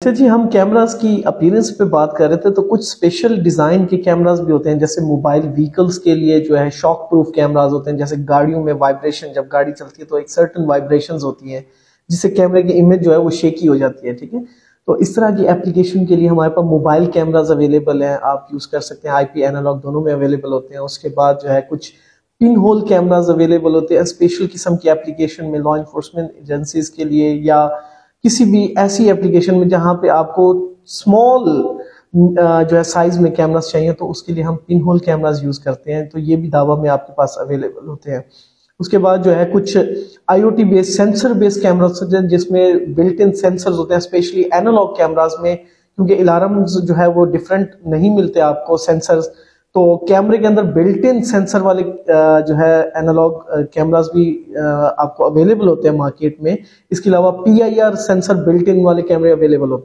अच्छा जी, हम कैमरास की अपीयरेंस पे बात कर रहे थे, तो कुछ स्पेशल डिजाइन के कैमरास भी होते हैं, जैसे मोबाइल व्हीकल्स के लिए जो है शॉक प्रूफ कैमरास होते हैं। जैसे गाड़ियों में वाइब्रेशन, जब गाड़ी चलती है तो एक सर्टेन वाइब्रेशंस होती है जिससे कैमरे की इमेज जो है वो शेकी हो जाती है। ठीक है, तो इस तरह की एप्लीकेशन के लिए हमारे पास मोबाइल कैमरास अवेलेबल हैं, आप यूज कर सकते हैं। आईपी एनालॉग दोनों में अवेलेबल होते हैं। उसके बाद जो है कुछ पिन होल कैमरास अवेलेबल होते हैं स्पेशल किस्म की एप्लीकेशन में, लॉ इन्फोर्समेंट एजेंसीज के लिए, या किसी भी ऐसी एप्लीकेशन में जहां पे आपको स्मॉल जो है साइज में कैमरास चाहिए, तो उसके लिए हम पिन होल कैमरास यूज करते हैं। तो ये भी दावा में आपके पास अवेलेबल होते हैं। उसके बाद जो है कुछ IoT based, sensor based cameras जिसमें बिल्ट इन सेंसर्स होते हैं, स्पेशली एनालॉग कैमरास में, क्योंकि अलार्म जो है वो डिफरेंट नहीं मिलते आपको सेंसर्स। तो कैमरे के अंदर बिल्ट इन सेंसर वाले जो है एनालॉग कैमरास भी आपको अवेलेबल होते हैं मार्केट में। इसके अलावा पीआईआर सेंसर बिल्ट इन वाले कैमरे अवेलेबल होते हैं।